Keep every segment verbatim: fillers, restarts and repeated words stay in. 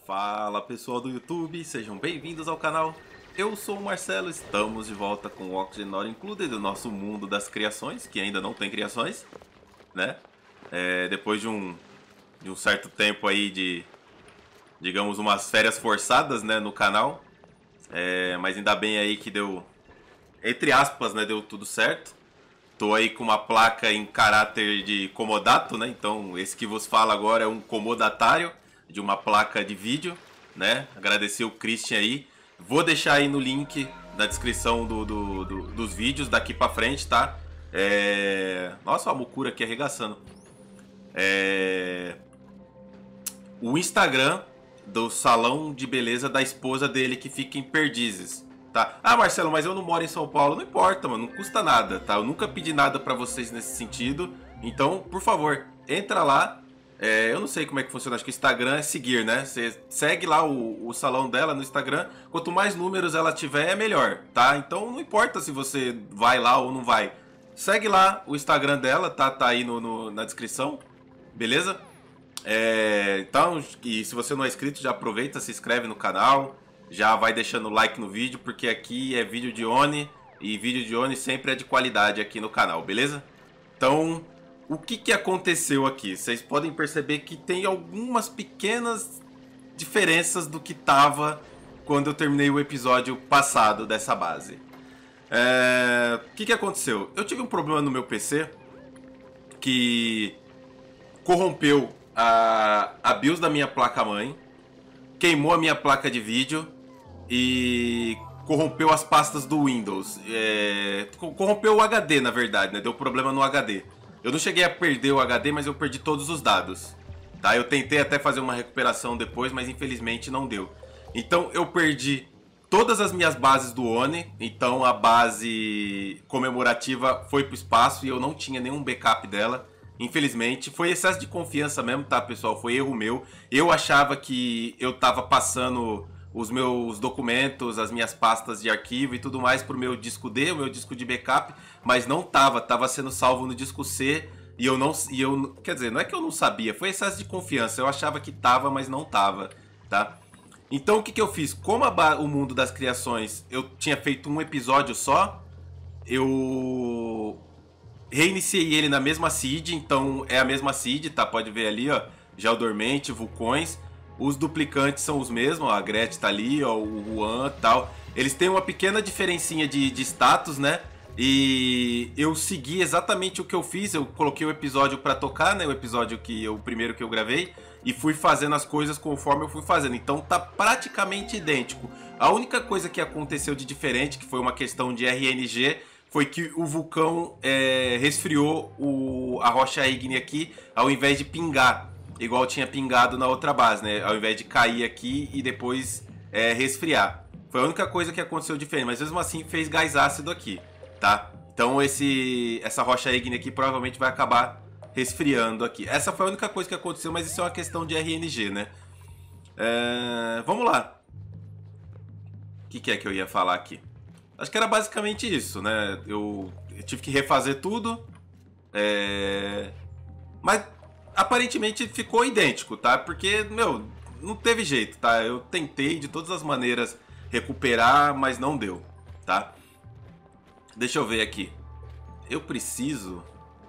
Fala pessoal do YouTube, sejam bem-vindos ao canal. Eu sou o Marcelo, estamos de volta com o Oxygen Not Included, do nosso mundo das criações, que ainda não tem criações, né? É, depois de um, de um certo tempo aí de, digamos, umas férias forçadas, né, no canal. É, mas ainda bem aí que deu, entre aspas, né, deu tudo certo. Tô aí com uma placa em caráter de comodato, né? Então esse que vos fala agora é um comodatário de uma placa de vídeo, né? Agradecer o Christian aí. Vou deixar aí no link na descrição do, do, do, dos vídeos daqui pra frente, tá? É... Nossa, a Mukura aqui arregaçando. É... O Instagram do salão de beleza da esposa dele que fica em Perdizes. Tá? Ah, Marcelo, mas eu não moro em São Paulo. Não importa, mano, não custa nada, tá? Eu nunca pedi nada pra vocês nesse sentido. Então, por favor, entra lá. É, eu não sei como é que funciona, acho que o Instagram é seguir, né? Você segue lá o, o salão dela no Instagram. Quanto mais números ela tiver, é melhor, tá? Então não importa se você vai lá ou não vai. Segue lá o Instagram dela, tá? Tá aí no, no na descrição, beleza? É, então, e se você não é inscrito, já aproveita, se inscreve no canal. Já vai deixando like no vídeo, porque aqui é vídeo de Oni. E vídeo de Oni sempre é de qualidade aqui no canal, beleza? Então, o que, que aconteceu aqui? Vocês podem perceber que tem algumas pequenas diferenças do que tava quando eu terminei o episódio passado dessa base. É, o que, que aconteceu? Eu tive um problema no meu P C que corrompeu a, a BIOS da minha placa-mãe, queimou a minha placa de vídeo e corrompeu as pastas do Windows. É, corrompeu o H D, na verdade, né? Deu problema no H D. Eu não cheguei a perder o H D, mas eu perdi todos os dados. Tá? Eu tentei até fazer uma recuperação depois, mas infelizmente não deu. Então eu perdi todas as minhas bases do Oni. Então a base comemorativa foi pro espaço e eu não tinha nenhum backup dela. Infelizmente, foi excesso de confiança mesmo, tá, pessoal? Foi erro meu. Eu achava que eu tava passando os meus documentos, as minhas pastas de arquivo e tudo mais pro meu disco D, o meu disco de backup, mas não tava, tava sendo salvo no disco C e eu não, e eu, quer dizer, não é que eu não sabia, foi excesso de confiança, eu achava que tava, mas não tava, tá? Então o que que eu fiz? Como a, o mundo das criações, eu tinha feito um episódio só, eu reiniciei ele na mesma seed, então é a mesma seed, tá? Pode ver ali, ó, já o Dormente, Vulcões. Os duplicantes são os mesmos, ó, a Gretchen tá ali, ó, o Juan e tal. Eles têm uma pequena diferencinha de, de status, né? E eu segui exatamente o que eu fiz. Eu coloquei o episódio pra tocar, né? O episódio que eu, o primeiro que eu gravei. E fui fazendo as coisas conforme eu fui fazendo. Então tá praticamente idêntico. A única coisa que aconteceu de diferente, que foi uma questão de R N G, foi que o vulcão é, resfriou o, a rocha ígnea aqui, ao invés de pingar. Igual tinha pingado na outra base, né? Ao invés de cair aqui e depois é, resfriar. Foi a única coisa que aconteceu diferente, mas mesmo assim fez gás ácido aqui, tá? Então esse, essa rocha ígnea aqui provavelmente vai acabar resfriando aqui. Essa foi a única coisa que aconteceu, mas isso é uma questão de R N G, né? É, vamos lá. O que, que é que eu ia falar aqui? Acho que era basicamente isso, né? Eu, eu tive que refazer tudo. É... Mas aparentemente ficou idêntico, tá? Porque, meu, não teve jeito, tá? Eu tentei de todas as maneiras recuperar, mas não deu, tá? Deixa eu ver aqui. Eu preciso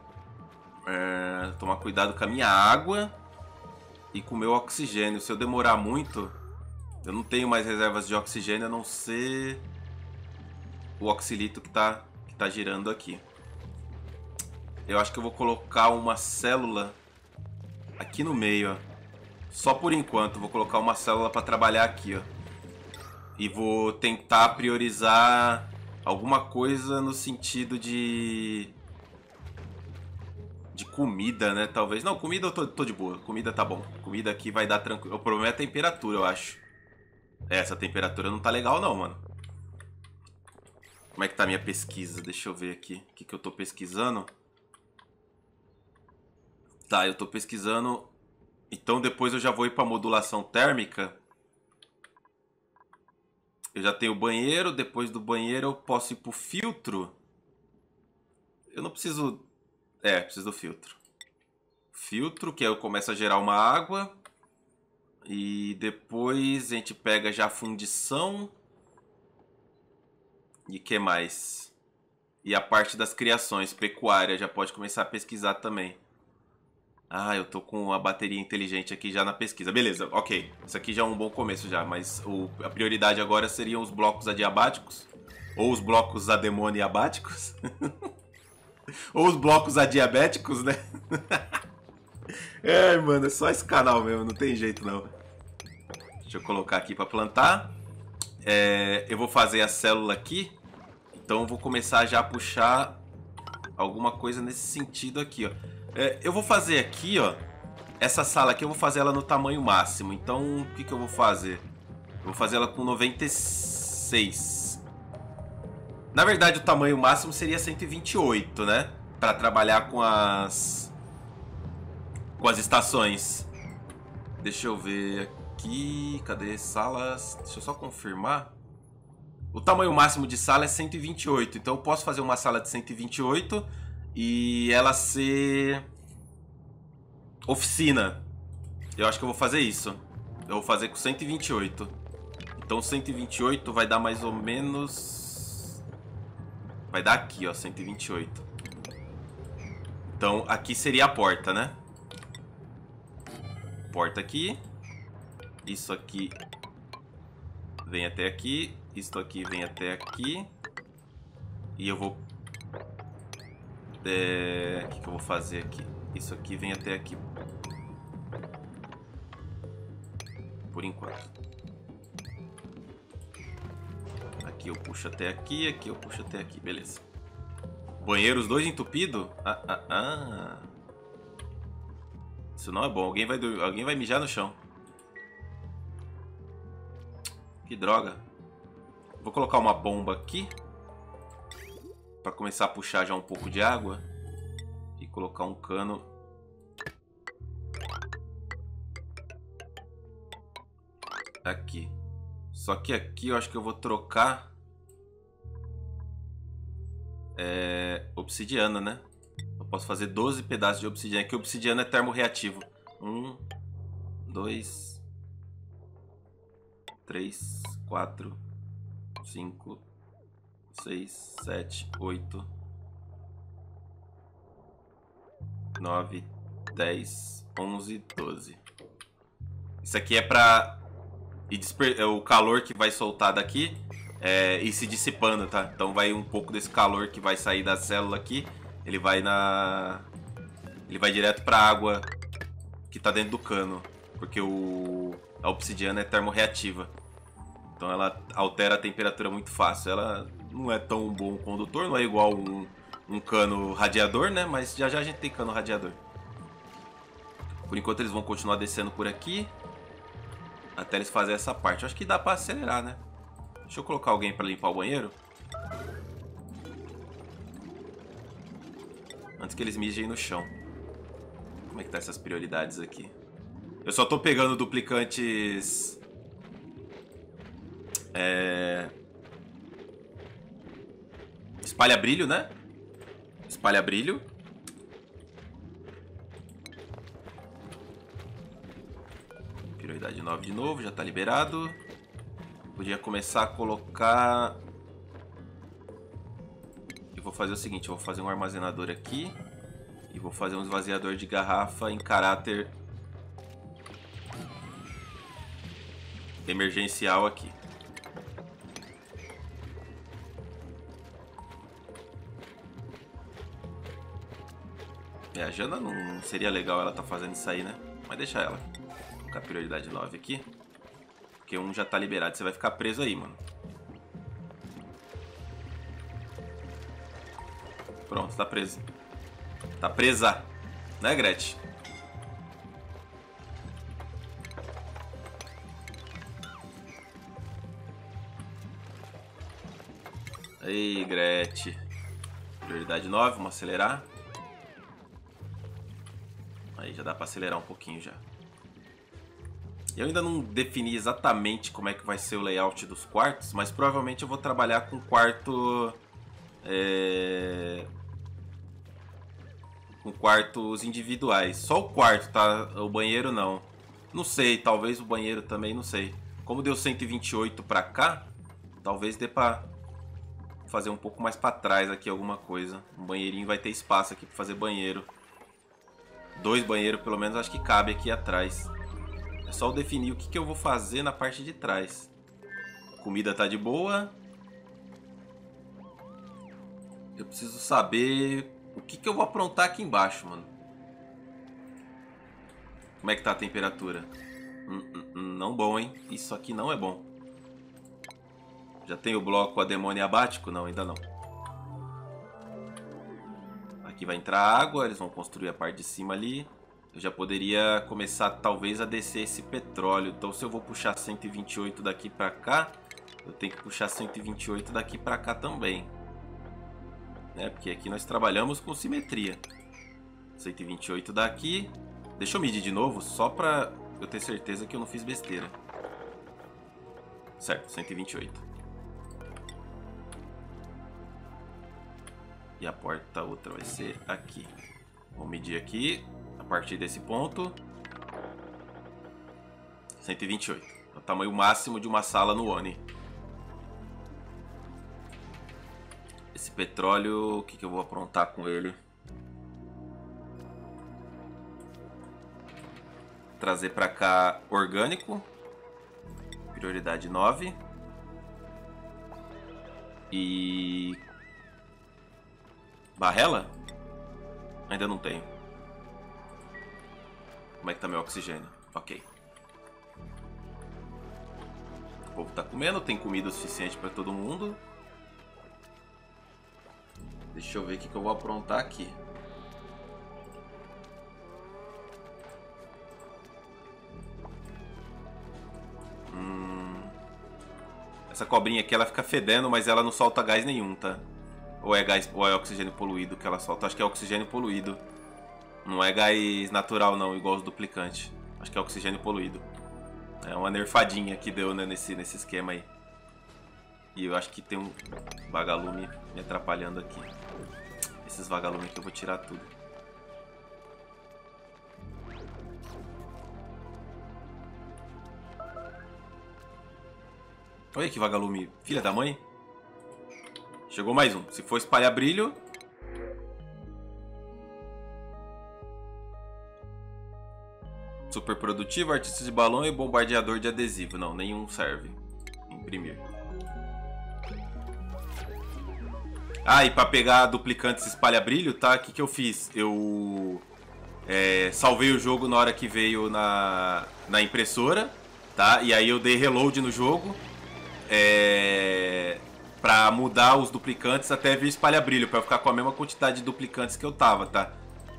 é, tomar cuidado com a minha água e com o meu oxigênio. Se eu demorar muito, eu não tenho mais reservas de oxigênio, a não ser o oxilito que tá, que tá girando aqui. Eu acho que eu vou colocar uma célula aqui no meio, ó. Só por enquanto, vou colocar uma célula para trabalhar aqui, ó. E vou tentar priorizar alguma coisa no sentido de... De comida, né? Talvez. Não, comida eu tô, tô de boa. Comida tá bom. Comida aqui vai dar tranquilo. O problema é a temperatura, eu acho. É, essa temperatura não tá legal não, mano. Como é que tá a minha pesquisa? Deixa eu ver aqui. O que, que eu tô pesquisando? Tá, eu tô pesquisando. Então depois eu já vou ir pra modulação térmica. Eu já tenho o banheiro. Depois do banheiro eu posso ir pro filtro. Eu não preciso... É, preciso do filtro. Filtro, que aí eu começo a gerar uma água. E depois a gente pega já a fundição. E que mais? E a parte das criações, pecuária, já pode começar a pesquisar também. Ah, eu tô com a bateria inteligente aqui já na pesquisa. Beleza, ok. Isso aqui já é um bom começo já, mas o, a prioridade agora seriam os blocos adiabáticos. Ou os blocos ademoniabáticos. Ou os blocos adiabéticos, né? É, mano, é só esse canal mesmo, não tem jeito não. Deixa eu colocar aqui pra plantar. É, eu vou fazer a célula aqui. Então eu vou começar já a puxar alguma coisa nesse sentido aqui, ó. É, eu vou fazer aqui, ó. Essa sala aqui eu vou fazer ela no tamanho máximo. Então o que, que eu vou fazer? Eu vou fazer ela com noventa e seis. Na verdade o tamanho máximo seria cento e vinte e oito, né? Pra trabalhar com as... Com as estações. Deixa eu ver aqui... Cadê salas? Deixa eu só confirmar. O tamanho máximo de sala é cento e vinte e oito. Então eu posso fazer uma sala de cento e vinte e oito e ela ser oficina. Eu acho que eu vou fazer isso. Eu vou fazer com cento e vinte e oito. Então cento e vinte e oito vai dar mais ou menos... Vai dar aqui, ó, cento e vinte e oito. Então aqui seria a porta, né? Porta aqui. Isso aqui vem até aqui. Isso aqui vem até aqui. E eu vou... É... O que, que eu vou fazer aqui? Isso aqui vem até aqui. Por enquanto. Aqui eu puxo até aqui. Aqui eu puxo até aqui. Beleza. Banheiro, os dois entupidos? Ah, ah, ah. Isso não é bom. Alguém vai, Alguém vai mijar no chão. Que droga. Vou colocar uma bomba aqui. Para começar a puxar já um pouco de água. E colocar um cano. Aqui. Só que aqui eu acho que eu vou trocar. É, obsidiana, né? Eu posso fazer doze pedaços de obsidiana. Que obsidiana é termorreativo. Um, dois, três, quatro, cinco, seis, sete, oito, nove, dez, onze, doze. Isso aqui é pra... E disper... o calor que vai soltar daqui é... ir se dissipando, tá? Então vai um pouco desse calor que vai sair da célula aqui. Ele vai na... Ele vai direto pra água que tá dentro do cano. Porque o... a obsidiana é termorreativa. Então ela altera a temperatura muito fácil. Ela não é tão bom condutor, não é igual um, um cano radiador, né? Mas já já a gente tem cano radiador. Por enquanto eles vão continuar descendo por aqui. Até eles fazerem essa parte. Eu acho que dá pra acelerar, né? Deixa eu colocar alguém pra limpar o banheiro. Antes que eles mijem no chão. Como é que tá essas prioridades aqui? Eu só tô pegando duplicantes... É... Espalha brilho, né? Espalha brilho. Prioridade nove de novo, já tá liberado. Podia começar a colocar... Eu vou fazer o seguinte, eu vou fazer um armazenador aqui. E vou fazer um esvaziador de garrafa em caráter emergencial aqui. É, a Jana não seria legal ela tá fazendo isso aí, né? Mas deixa ela. Vou colocar a prioridade nove aqui. Porque um já tá liberado. Você vai ficar preso aí, mano. Pronto, tá preso. Tá presa. Né, Gretchen? Aí, Gretchen. Prioridade nove, vamos acelerar. Aí já dá pra acelerar um pouquinho já. Eu ainda não defini exatamente como é que vai ser o layout dos quartos, mas provavelmente eu vou trabalhar com quarto... É... Com quartos individuais. Só o quarto, tá? O banheiro não. Não sei, talvez o banheiro também, não sei. Como deu cento e vinte e oito pra cá, talvez dê pra fazer um pouco mais pra trás aqui alguma coisa. Um banheirinho vai ter espaço aqui pra fazer banheiro. Dois banheiros pelo menos acho que cabe aqui atrás. É só eu definir o que, que eu vou fazer na parte de trás. Comida tá de boa. Eu preciso saber o que, que eu vou aprontar aqui embaixo, mano. Como é que tá a temperatura? Hum, hum, hum, não bom, hein? Isso aqui não é bom. Já tem o bloco ademônio abático? Não, ainda não. Aqui vai entrar água, eles vão construir a parte de cima ali. Eu já poderia começar talvez a descer esse petróleo. Então se eu vou puxar cento e vinte e oito daqui pra cá, eu tenho que puxar cento e vinte e oito daqui pra cá também. Né? Porque aqui nós trabalhamos com simetria. cento e vinte e oito daqui. Deixa eu medir de novo, só pra eu ter certeza que eu não fiz besteira. Certo, cento e vinte e oito. E a porta outra vai ser aqui. Vou medir aqui, a partir desse ponto. cento e vinte e oito. É o tamanho máximo de uma sala no Oni. Esse petróleo, o que, que eu vou aprontar com ele? Trazer pra cá orgânico. Prioridade nove. E... barrela? Ainda não tenho. Como é que tá meu oxigênio? Ok. O povo tá comendo, tem comida o suficiente pra todo mundo. Deixa eu ver o que, que eu vou aprontar aqui. Hum... Essa cobrinha aqui, ela fica fedendo, mas ela não solta gás nenhum, tá? Ou é gás, ou é oxigênio poluído que ela solta? Acho que é oxigênio poluído. Não é gás natural não, igual os duplicantes. Acho que é oxigênio poluído. É uma nerfadinha que deu, né, nesse, nesse esquema aí. E eu acho que tem um vagalume me atrapalhando aqui. Esses vagalumes aqui eu vou tirar tudo. Olha que vagalume, filha da mãe. Chegou mais um. Se for espalhar brilho... Super produtivo, artista de balão e bombardeador de adesivo. Não, nenhum serve. Imprimir. Ah, e pra pegar duplicantes espalha brilho, tá? O que, que eu fiz? Eu é, salvei o jogo na hora que veio na, na impressora, tá? E aí eu dei reload no jogo. É... Pra mudar os duplicantes até vir espalha brilho, pra eu ficar com a mesma quantidade de duplicantes que eu tava, tá?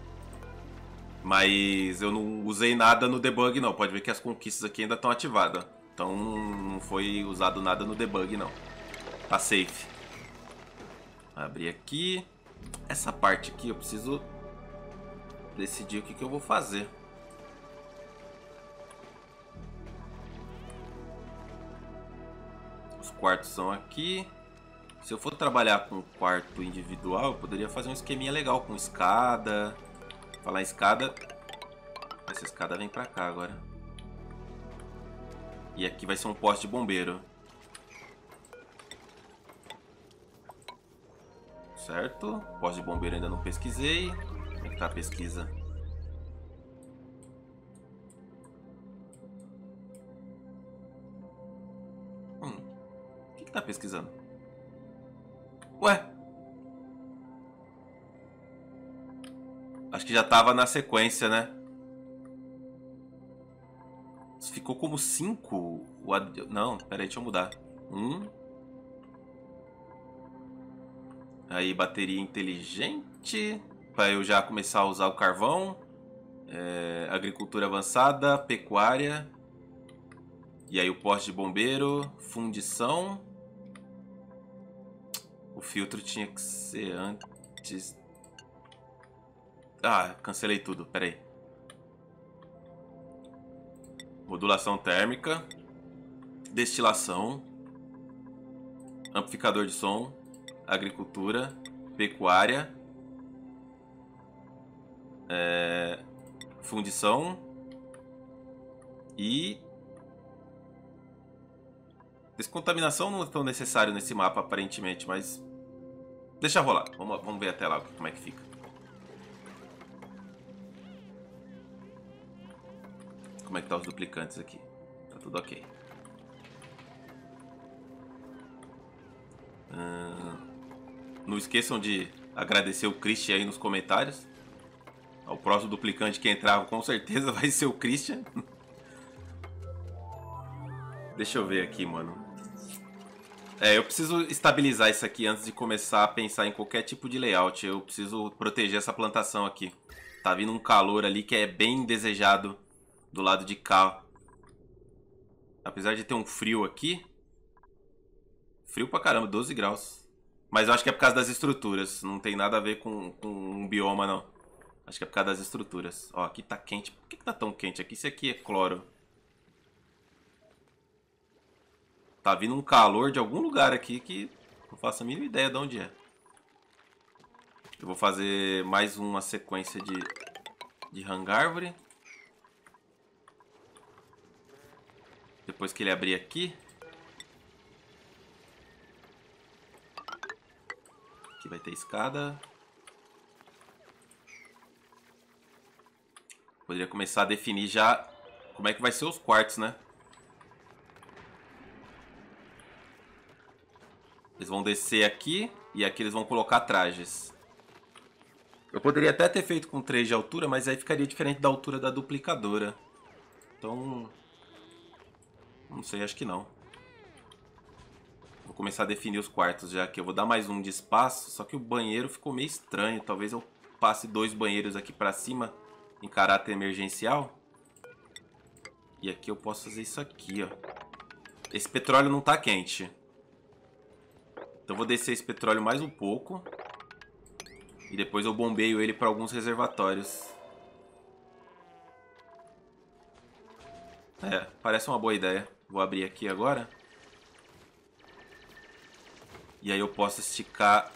Mas eu não usei nada no debug não, pode ver que as conquistas aqui ainda estão ativadas. Então não foi usado nada no debug não. Tá safe. Vou abrir aqui. Essa parte aqui eu preciso decidir o que, que eu vou fazer. Os quartos são aqui. Se eu for trabalhar com quarto individual, eu poderia fazer um esqueminha legal com escada. Falar em escada. Essa escada vem pra cá agora. E aqui vai ser um poste de bombeiro. Certo. Poste de bombeiro ainda não pesquisei. Como é que tá a pesquisa? Hum. O que que tá pesquisando? Ué? Acho que já tava na sequência, né? Ficou como cinco. Não, pera aí, deixa eu mudar. Um. Aí, bateria inteligente. Pra eu já começar a usar o carvão. É, agricultura avançada, pecuária. E aí o poste de bombeiro. Fundição. O filtro tinha que ser antes... Ah, cancelei tudo, pera aí. Modulação térmica. Destilação. Amplificador de som. Agricultura. Pecuária. É, fundição. E... descontaminação não é tão necessário nesse mapa, aparentemente, mas... deixa rolar. Vamos, vamos ver até lá como é que fica. Como é que tá os duplicantes aqui? Tá tudo ok. Hum, não esqueçam de agradecer o Christian aí nos comentários. O próximo duplicante que entrar com certeza vai ser o Christian. Deixa eu ver aqui, mano. É, eu preciso estabilizar isso aqui antes de começar a pensar em qualquer tipo de layout. Eu preciso proteger essa plantação aqui. Tá vindo um calor ali que é bem desejado do lado de cá. Apesar de ter um frio aqui. Frio pra caramba, doze graus. Mas eu acho que é por causa das estruturas. Não tem nada a ver com, com um bioma, não. Acho que é por causa das estruturas. Ó, aqui tá quente. Por que, que tá tão quente aqui? Isso aqui é cloro. Tá vindo um calor de algum lugar aqui que não faço a mínima ideia de onde é. Eu vou fazer mais uma sequência de, de hangárvore. Depois que ele abrir aqui. Aqui vai ter escada. Poderia começar a definir já como é que vai ser os quartos, né? Eles vão descer aqui e aqui eles vão colocar trajes. Eu poderia até ter feito com três de altura, mas aí ficaria diferente da altura da duplicadora. Então... não sei, acho que não. Vou começar a definir os quartos já, que eu vou dar mais um de espaço. Só que o banheiro ficou meio estranho. Talvez eu passe dois banheiros aqui pra cima em caráter emergencial. E aqui eu posso fazer isso aqui, ó. Esse petróleo não tá quente. Então eu vou descer esse petróleo mais um pouco. E depois eu bombeio ele para alguns reservatórios. É, parece uma boa ideia. Vou abrir aqui agora. E aí eu posso esticar.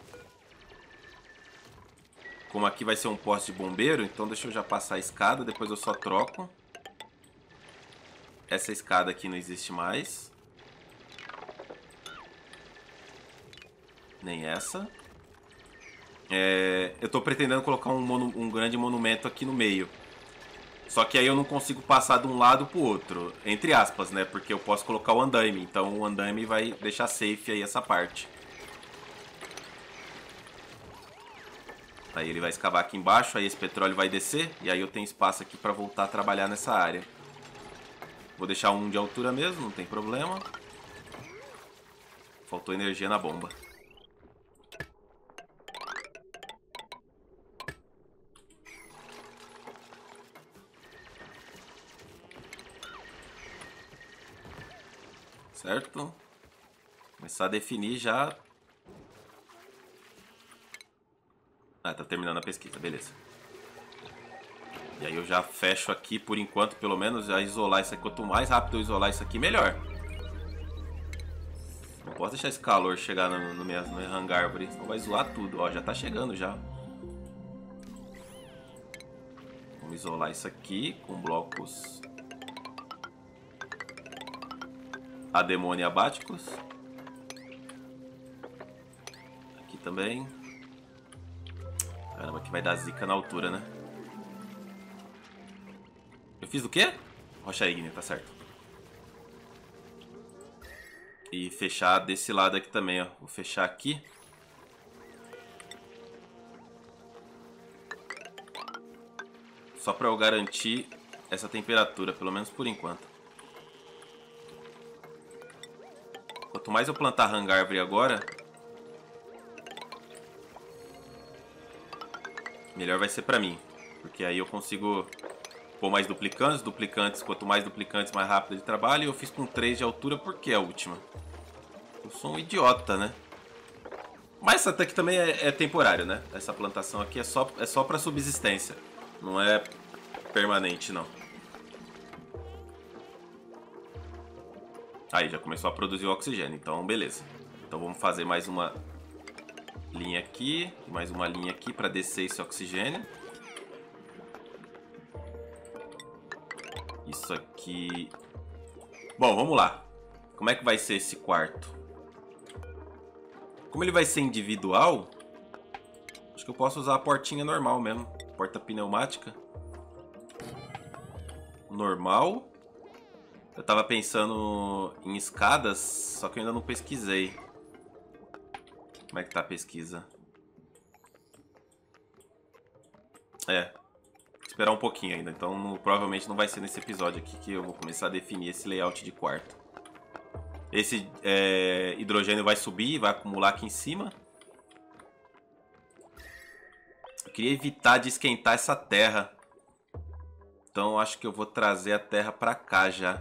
Como aqui vai ser um poste de bombeiro, então deixa eu já passar a escada, depois eu só troco. Essa escada aqui não existe mais. Nem essa. É, eu tô pretendendo colocar um, monu, um grande monumento aqui no meio. Só que aí eu não consigo passar de um lado pro outro. Entre aspas, né? Porque eu posso colocar o andaime. Então o andaime vai deixar safe aí essa parte. Aí ele vai escavar aqui embaixo. Aí esse petróleo vai descer. E aí eu tenho espaço aqui pra voltar a trabalhar nessa área. Vou deixar um de altura mesmo, não tem problema. Faltou energia na bomba. Certo? Começar a definir já. Ah, tá terminando a pesquisa, beleza. E aí eu já fecho aqui por enquanto, pelo menos, já isolar isso aqui. Quanto mais rápido eu isolar isso aqui, melhor. Não posso deixar esse calor chegar no, no meu, no meu hangárvore, senão vai zoar tudo. Ó, já tá chegando já. Vamos isolar isso aqui com blocos ademoniabáticos. Aqui também. Caramba, aqui vai dar zica na altura, né? Eu fiz o quê? Rocha ígnea, tá certo. E fechar desse lado aqui também, ó. Vou fechar aqui. Só pra eu garantir essa temperatura, pelo menos por enquanto. Quanto mais eu plantar hangárvore agora, melhor vai ser pra mim. Porque aí eu consigo pôr mais duplicantes. Duplicantes, quanto mais duplicantes, mais rápido de trabalho. E eu fiz com três de altura porque é a última. Eu sou um idiota, né? Mas essa aqui também é, é temporário, né? Essa plantação aqui é só, é só pra subsistência. Não é permanente, não. Aí, já começou a produzir o oxigênio, então beleza. Então vamos fazer mais uma linha aqui, mais uma linha aqui para descer esse oxigênio. E Isso aqui... Bom, vamos lá. Como é que vai ser esse quarto? Como ele vai ser individual, acho que eu posso usar a portinha normal mesmo. Porta pneumática. Normal. Eu tava pensando em escadas, só que eu ainda não pesquisei. Como é que tá a pesquisa? É. Esperar um pouquinho ainda, então não, provavelmente não vai ser nesse episódio aqui que eu vou começar a definir esse layout de quarto. Esse é, hidrogênio vai subir, vai acumular aqui em cima. Eu queria evitar de esquentar essa terra. Então acho que eu vou trazer a terra pra cá já.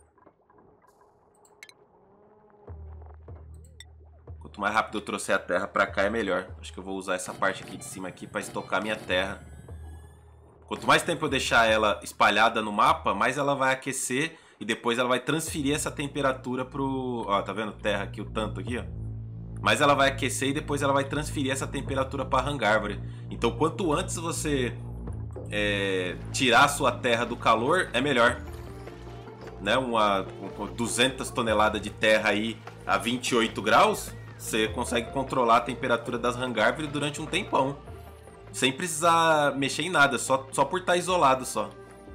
Quanto mais rápido eu trouxer a terra pra cá é melhor. Acho que eu vou usar essa parte aqui de cima aqui pra estocar minha terra. Quanto mais tempo eu deixar ela espalhada no mapa, mais ela vai aquecer e depois ela vai transferir essa temperatura pro... Ó, tá vendo? Terra aqui, o tanto aqui, ó. Mas ela vai aquecer e depois ela vai transferir essa temperatura para a hangárvore. Então quanto antes você é, tirar a sua terra do calor, é melhor. Né? Uma, uma duzentas toneladas de terra aí a vinte e oito graus, você consegue controlar a temperatura das hangárvores durante um tempão. Sem precisar mexer em nada, só, só por estar isolado só.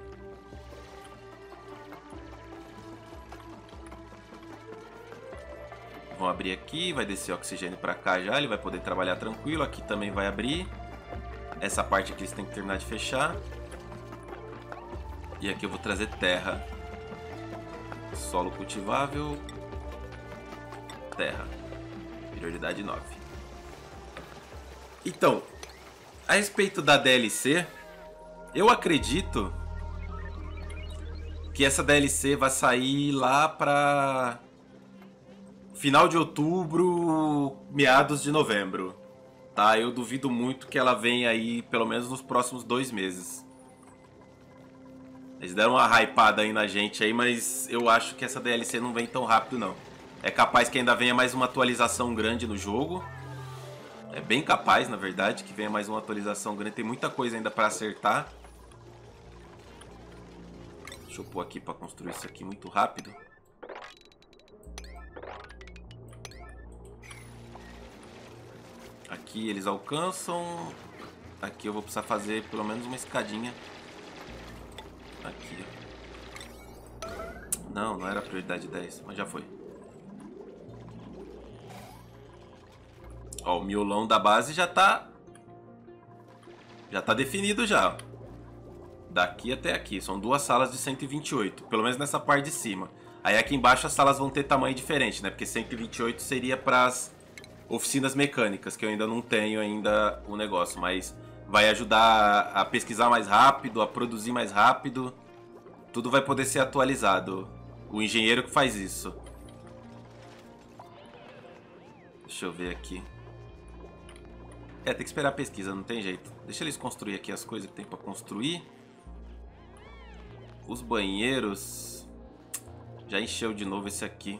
Vamos abrir aqui, vai descer oxigênio para cá já, ele vai poder trabalhar tranquilo. Aqui também vai abrir. Essa parte aqui você tem que terminar de fechar. E aqui eu vou trazer terra. Solo cultivável. Terra. Prioridade nove. Então, a respeito da D L C, eu acredito que essa D L C vai sair lá para final de outubro, meados de novembro, tá? Eu duvido muito que ela venha aí pelo menos nos próximos dois meses. Eles deram uma hypada aí na gente aí, mas eu acho que essa D L C não vem tão rápido não. É capaz que ainda venha mais uma atualização grande no jogo. É bem capaz, na verdade, que venha mais uma atualização grande. Tem muita coisa ainda para acertar. Deixa eu pôr aqui para construir isso aqui muito rápido. Aqui eles alcançam. Aqui eu vou precisar fazer pelo menos uma escadinha. Aqui. Não, não era prioridade dez, mas já foi. Ó, o miolão da base já tá... Já tá definido já. Daqui até aqui. São duas salas de cento e vinte e oito. Pelo menos nessa parte de cima. Aí aqui embaixo as salas vão ter tamanho diferente, né? Porque cento e vinte e oito seria para as oficinas mecânicas, que eu ainda não tenho ainda o negócio. Mas vai ajudar a pesquisar mais rápido, a produzir mais rápido. Tudo vai poder ser atualizado. O engenheiro que faz isso. Deixa eu ver aqui. É, tem que esperar a pesquisa, não tem jeito. Deixa eles construir aqui as coisas que tem pra construir. Os banheiros... Já encheu de novo esse aqui.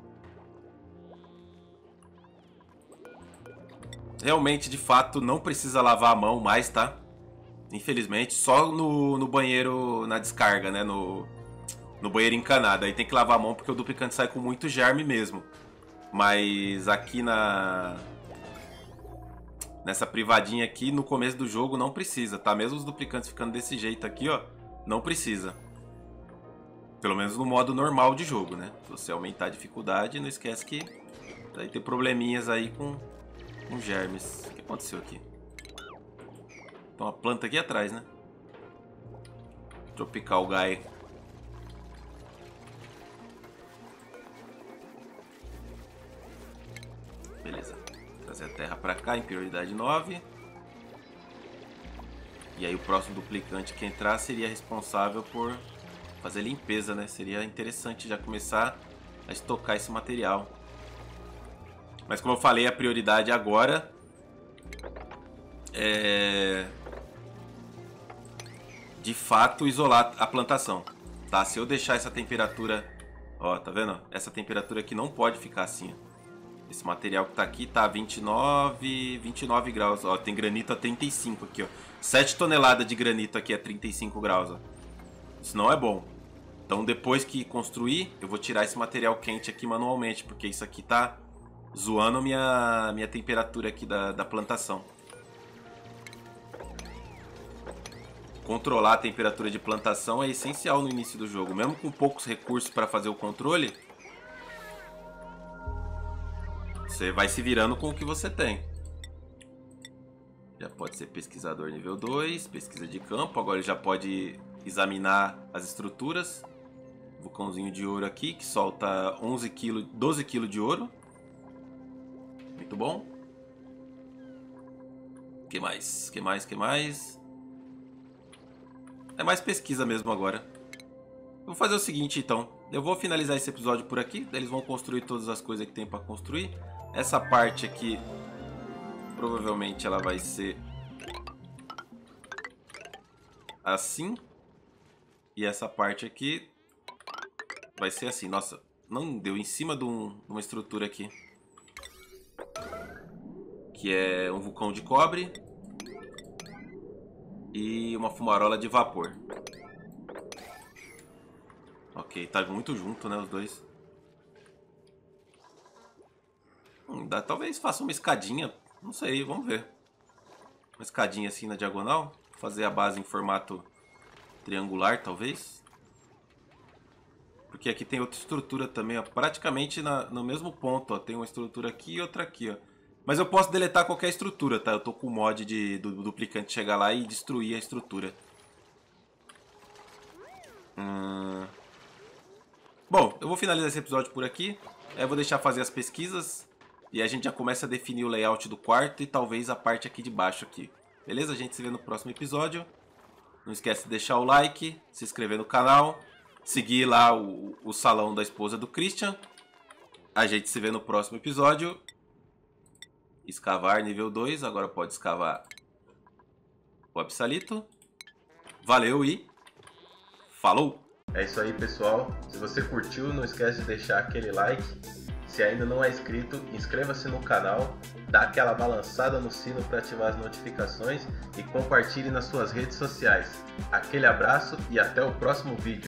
Realmente, de fato, não precisa lavar a mão mais, tá? Infelizmente, só no, no banheiro na descarga, né? No, no banheiro encanado. Aí tem que lavar a mão porque o duplicante sai com muito germe mesmo. Mas aqui na... Nessa privadinha aqui, no começo do jogo, não precisa, tá? Mesmo os duplicantes ficando desse jeito aqui, ó, não precisa. Pelo menos no modo normal de jogo, né? Se você aumentar a dificuldade, não esquece que vai ter probleminhas aí com, com germes. O que aconteceu aqui? Tem uma planta aqui atrás, né? Tropical Guy. Beleza. Trazer a terra pra cá em prioridade nove. E aí o próximo duplicante que entrar seria responsável por fazer limpeza, né? Seria interessante já começar a estocar esse material. Mas como eu falei, a prioridade agora é de fato isolar a plantação, tá? Se eu deixar essa temperatura, ó, tá vendo? Essa temperatura aqui não pode ficar assim, ó. Esse material que tá aqui tá vinte e nove, vinte e nove graus, ó, tem granito a trinta e cinco aqui, ó. sete toneladas de granito aqui a trinta e cinco graus, ó. Isso não é bom. Então depois que construir, eu vou tirar esse material quente aqui manualmente, porque isso aqui tá zoando minha, minha temperatura aqui da, da plantação. Controlar a temperatura de plantação é essencial no início do jogo. Mesmo com poucos recursos para fazer o controle, você vai se virando com o que você tem. Já pode ser pesquisador nível dois, pesquisa de campo. Agora ele já pode examinar as estruturas. Vulcãozinho de ouro aqui, que solta onze quilos, doze quilos de ouro. Muito bom. O que mais? O que mais? O que mais? É mais pesquisa mesmo agora. Eu vou fazer o seguinte, então. Eu vou finalizar esse episódio por aqui. Eles vão construir todas as coisas que tem para construir. Essa parte aqui, provavelmente ela vai ser assim. E essa parte aqui vai ser assim. Nossa, não deu em cima de, um, de uma estrutura aqui. Que é um vulcão de cobre. E uma fumarola de vapor. Ok, tá muito junto, né, os dois. Hum, dá, talvez faça uma escadinha. Não sei, vamos ver. Uma escadinha assim na diagonal. Fazer a base em formato triangular, talvez. Porque aqui tem outra estrutura também, ó, praticamente na, no mesmo ponto. Ó, tem uma estrutura aqui e outra aqui, ó. Mas eu posso deletar qualquer estrutura, tá? Eu tô com o mod de, do, do duplicante chegar lá e destruir a estrutura. Hum... Bom, eu vou finalizar esse episódio por aqui. Eu vou deixar fazer as pesquisas. E a gente já começa a definir o layout do quarto e talvez a parte aqui de baixo aqui. Beleza? A gente se vê no próximo episódio. Não esquece de deixar o like, se inscrever no canal, seguir lá o, o salão da esposa do Christian. A gente se vê no próximo episódio. Escavar nível dois, agora pode escavar o absalito. Valeu e falou! É isso aí, pessoal. Se você curtiu, não esquece de deixar aquele like. Se ainda não é inscrito, inscreva-se no canal, dá aquela balançada no sino para ativar as notificações e compartilhe nas suas redes sociais. Aquele abraço e até o próximo vídeo.